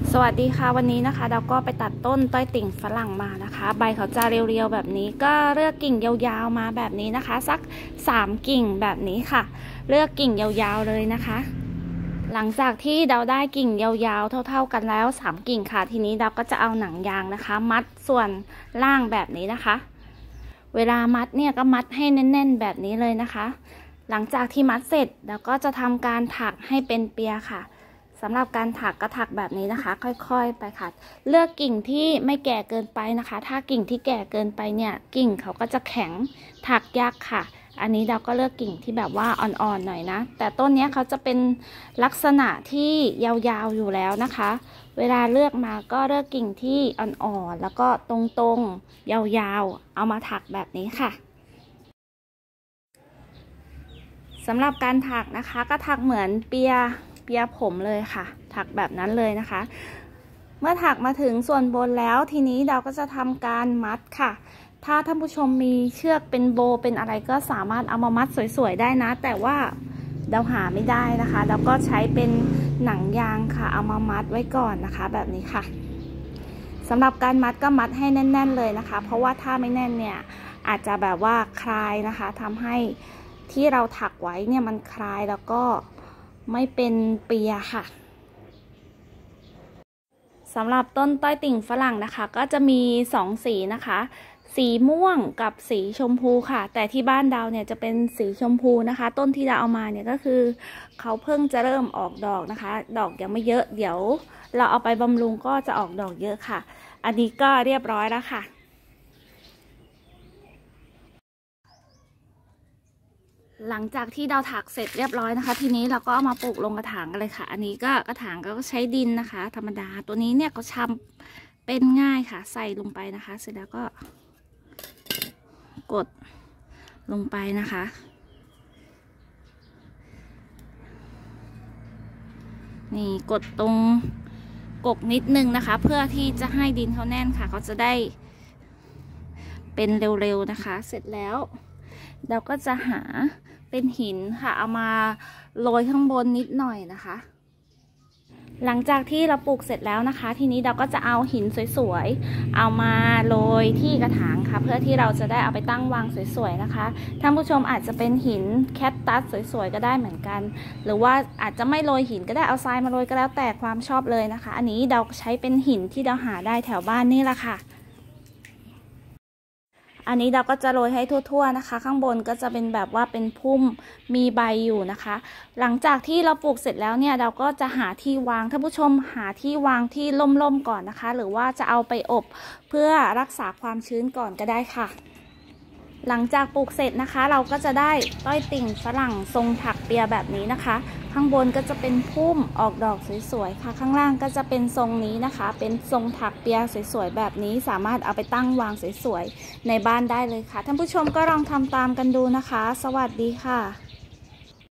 สวัสดีค่ะวันนี้นะคะเราก็ไปตัดต้นต้อยติ่งฝรั่งมานะคะใบเขาจะเรียวๆแบบนี้ก็เลือกกิ่งยาวๆมาแบบนี้นะคะสัก3กิ่งแบบนี้ค่ะเลือกกิ่งยาวๆเลยนะคะหลังจากที่เราได้กิ่งยาวๆเท่าๆกันแล้ว3กิ่งค่ะทีนี้เราก็จะเอาหนังยางนะคะมัดส่วนล่างแบบนี้นะคะเวลามัดเนี่ยก็มัดให้แน่นๆแบบนี้เลยนะคะหลังจากที่มัดเสร็จเราก็จะทำการถักให้เป็นเปียค่ะสำหรับการถักก็ถักแบบนี้นะคะค่อยๆไปค่ะเลือกกิ่งที่ไม่แก่เกินไปนะคะถ้ากิ่งที่แก่เกินไปเนี่ยกิ่งเขาก็จะแข็งถักยากค่ะอันนี้เราก็เลือกกิ่งที่แบบว่าอ่อนๆหน่อยนะแต่ต้นนี้เขาจะเป็นลักษณะที่ยาวๆอยู่แล้วนะคะเวลาเลือกมาก็เลือกกิ่งที่อ่อนๆแล้วก็ตรงๆยาวๆเอามาถักแบบนี้ค่ะสำหรับการถักนะคะก็ถักเหมือนเปียผมเลยค่ะถักแบบนั้นเลยนะคะเมื่อถักมาถึงส่วนบนแล้วทีนี้เราก็จะทำการมัดค่ะถ้าท่านผู้ชมมีเชือกเป็นโบเป็นอะไรก็สามารถเอามามัดสวยๆได้นะแต่ว่าเราหาไม่ได้นะคะเราก็ใช้เป็นหนังยางค่ะเอามามัดไว้ก่อนนะคะแบบนี้ค่ะสำหรับการมัดก็มัดให้แน่นๆเลยนะคะเพราะว่าถ้าไม่แน่นเนี่ยอาจจะแบบว่าคลายนะคะทำให้ที่เราถักไว้เนี่ยมันคลายแล้วก็ไม่เป็นเปียค่ะสำหรับต้นต้อยติ่งฝรั่งนะคะก็จะมี2สีนะคะสีม่วงกับสีชมพูค่ะแต่ที่บ้านดาวเนี่ยจะเป็นสีชมพูนะคะต้นที่ดาวเอามาเนี่ยก็คือเขาเพิ่งจะเริ่มออกดอกนะคะดอกยังไม่เยอะเดี๋ยวเราเอาไปบำรุงก็จะออกดอกเยอะค่ะอันนี้ก็เรียบร้อยแล้วค่ะหลังจากที่เราถักเสร็จเรียบร้อยนะคะทีนี้เราก็เอามาปลูกลงกระถางกันเลยค่ะอันนี้ก็กระถางก็ใช้ดินนะคะธรรมดาตัวนี้เนี่ยก็ชำเป็นง่ายค่ะใส่ลงไปนะคะเสร็จแล้วก็กดลงไปนะคะนี่กดตรงกกนิดนึงนะคะเพื่อที่จะให้ดินเขาแน่นค่ะเขาจะได้เป็นเร็วๆนะคะเสร็จแล้วเราก็จะหาเป็นหินค่ะเอามาโรยข้างบนนิดหน่อยนะคะหลังจากที่เราปลูกเสร็จแล้วนะคะทีนี้เราก็จะเอาหินสวยๆเอามาโรยที่กระถางค่ะเพื่อที่เราจะได้เอาไปตั้งวางสวยๆนะคะท่านผู้ชมอาจจะเป็นหินแคคตัสสวยๆก็ได้เหมือนกันหรือว่าอาจจะไม่โรยหินก็ได้เอาทรายมาโรยก็แล้วแต่ความชอบเลยนะคะอันนี้เราใช้เป็นหินที่เราหาได้แถวบ้านนี่แหละค่ะอันนี้เราก็จะโรยให้ทั่วๆนะคะข้างบนก็จะเป็นแบบว่าเป็นพุ่มมีใบอยู่นะคะหลังจากที่เราปลูกเสร็จแล้วเนี่ยเราก็จะหาที่วางท่านผู้ชมหาที่วางที่ร่มๆก่อนนะคะหรือว่าจะเอาไปอบเพื่อรักษาความชื้นก่อนก็ได้ค่ะหลังจากปลูกเสร็จนะคะเราก็จะได้ต้อยติ่งฝรั่งทรงถักเปียแบบนี้นะคะข้างบนก็จะเป็นพุ่มออกดอกสวยๆค่ะข้างล่างก็จะเป็นทรงนี้นะคะเป็นทรงถักเปียสวยๆแบบนี้สามารถเอาไปตั้งวางสวยๆในบ้านได้เลยค่ะท่านผู้ชมก็ลองทำตามกันดูนะคะสวัสดีค่ะ